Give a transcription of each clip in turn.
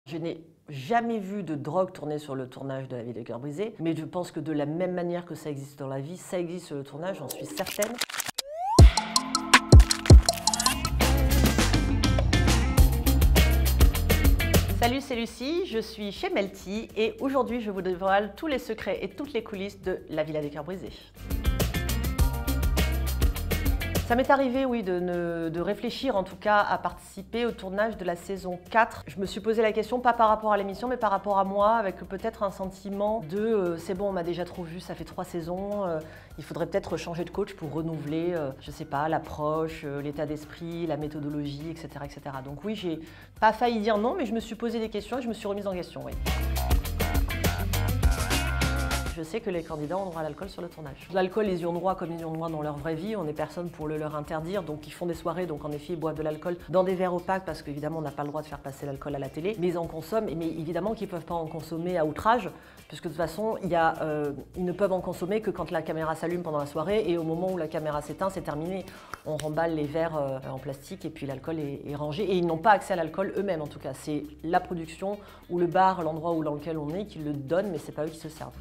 Je n'ai jamais vu de drogue tourner sur le tournage de La Vie des cœurs brisés, mais je pense que de la même manière que ça existe dans la vie, ça existe sur le tournage, j'en suis certaine. Salut, c'est Lucie, je suis chez Melty et aujourd'hui je vous dévoile tous les secrets et toutes les coulisses de La Villa des cœurs brisés. Ça m'est arrivé, oui, de réfléchir en tout cas à participer au tournage de la saison 4. Je me suis posé la question, pas par rapport à l'émission, mais par rapport à moi, avec peut-être un sentiment de c'est bon, on m'a déjà trop vu, ça fait 3 saisons, il faudrait peut-être changer de coach pour renouveler, je sais pas, l'approche, l'état d'esprit, la méthodologie, etc., etc. Donc oui, j'ai pas failli dire non, mais je me suis posé des questions et je me suis remise en question, oui. Je sais que les candidats ont droit à l'alcool sur le tournage. L'alcool, ils y ont droit comme ils y ont droit dans leur vraie vie. On n'est personne pour le leur interdire. Donc ils font des soirées, donc en effet ils boivent de l'alcool dans des verres opaques parce qu'évidemment on n'a pas le droit de faire passer l'alcool à la télé. Mais ils en consomment, mais évidemment qu'ils ne peuvent pas en consommer à outrage, puisque de toute façon ils ne peuvent en consommer que quand la caméra s'allume pendant la soirée et au moment où la caméra s'éteint, c'est terminé. On remballe les verres en plastique et puis l'alcool est rangé. Et ils n'ont pas accès à l'alcool eux-mêmes en tout cas. C'est la production ou le bar, l'endroit dans lequel on est qui le donne, mais c'est pas eux qui se servent.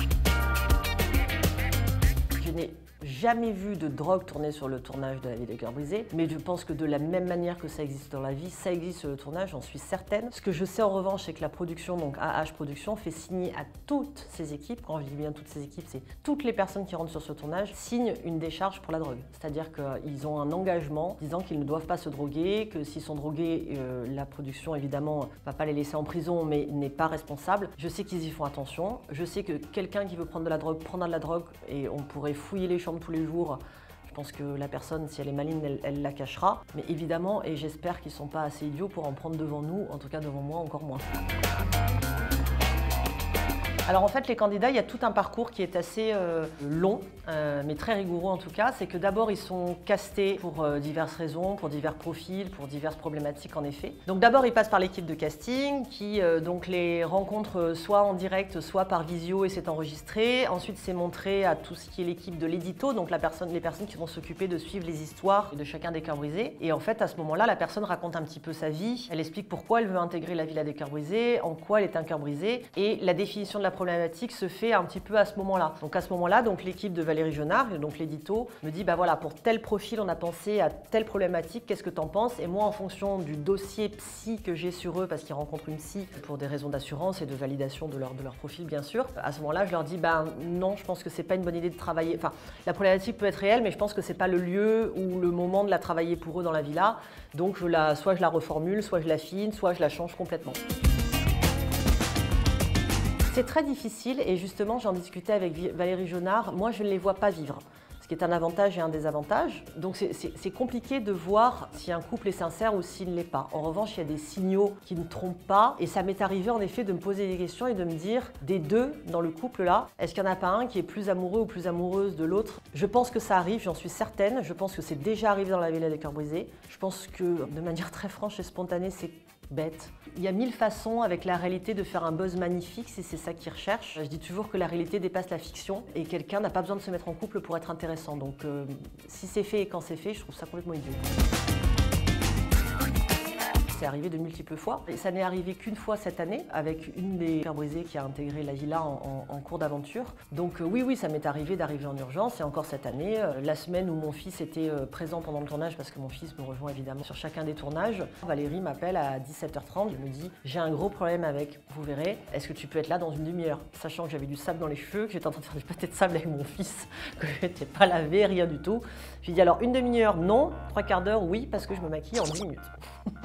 Je n'ai jamais vu de drogue tourner sur le tournage de La Vie des cœurs brisés, mais je pense que de la même manière que ça existe dans la vie, ça existe sur le tournage, j'en suis certaine. Ce que je sais en revanche, c'est que la production, donc AH Production, fait signer à toutes ses équipes, quand je dis bien toutes ses équipes, c'est toutes les personnes qui rentrent sur ce tournage, signent une décharge pour la drogue. C'est-à-dire qu'ils ont un engagement disant qu'ils ne doivent pas se droguer, que s'ils sont drogués, la production évidemment ne va pas les laisser en prison, mais n'est pas responsable. Je sais qu'ils y font attention, je sais que quelqu'un qui veut prendre de la drogue prendra de la drogue et on pourrait fouiller les chambres tous les jours. Je pense que la personne, si elle est maligne, elle la cachera. Mais évidemment, et j'espère qu'ils ne sont pas assez idiots pour en prendre devant nous, en tout cas devant moi encore moins. Alors en fait, les candidats, il y a tout un parcours qui est assez long, mais très rigoureux en tout cas. C'est que d'abord, ils sont castés pour diverses raisons, pour divers profils, pour diverses problématiques en effet. Donc d'abord, ils passent par l'équipe de casting qui donc les rencontre soit en direct, soit par visio et c'est enregistré. Ensuite, c'est montré à tout ce qui est l'équipe de l'édito, donc les personnes qui vont s'occuper de suivre les histoires de chacun des cœurs brisés. Et en fait, à ce moment-là, la personne raconte un petit peu sa vie. Elle explique pourquoi elle veut intégrer la Villa des cœurs brisés, en quoi elle est un cœur brisé. Et la définition de la problématique se fait un petit peu à ce moment-là. Donc à ce moment-là, l'équipe de Valérie Jonard, donc l'édito, me dit bah voilà, pour tel profil, on a pensé à telle problématique, qu'est-ce que tu en penses? Et moi, en fonction du dossier psy que j'ai sur eux, parce qu'ils rencontrent une psy pour des raisons d'assurance et de validation de leur profil, bien sûr, à ce moment-là, je leur dis ben non, je pense que c'est pas une bonne idée de travailler. Enfin, la problématique peut être réelle, mais je pense que c'est pas le lieu ou le moment de la travailler pour eux dans la villa. Donc soit je la reformule, soit je l'affine, soit je la change complètement. C'est très difficile et justement j'en discutais avec Valérie Jonard, moi je ne les vois pas vivre, ce qui est un avantage et un désavantage. Donc c'est compliqué de voir si un couple est sincère ou s'il ne l'est pas. En revanche, il y a des signaux qui ne trompent pas et ça m'est arrivé en effet de me poser des questions et de me dire, des deux dans le couple là, est-ce qu'il n'y en a pas un qui est plus amoureux ou plus amoureuse de l'autre? Je pense que ça arrive, j'en suis certaine, je pense que c'est déjà arrivé dans la Villa des cœurs brisés. Je pense que de manière très franche et spontanée, c'est bête. Il y a 1000 façons avec la réalité de faire un buzz magnifique si c'est ça qu'ils recherchent. Je dis toujours que la réalité dépasse la fiction et quelqu'un n'a pas besoin de se mettre en couple pour être intéressant. Donc si c'est fait et quand c'est fait, je trouve ça complètement idiot. C'est arrivé de multiples fois. Et ça n'est arrivé qu'une fois cette année avec une des cœurs brisés qui a intégré la villa en cours d'aventure. Donc oui, ça m'est arrivé d'arriver en urgence et encore cette année, la semaine où mon fils était présent pendant le tournage, parce que mon fils me rejoint évidemment sur chacun des tournages, Valérie m'appelle à 17h30, elle me dit « j'ai un gros problème avec, vous verrez, est-ce que tu peux être là dans une demi-heure ?» Sachant que j'avais du sable dans les cheveux, que j'étais en train de faire du pâté de sable avec mon fils, que je n'étais pas lavé, rien du tout. Je lui ai dit « alors une demi-heure, non, 3/4 d'heure, oui, parce que je me maquille en 10 minutes. »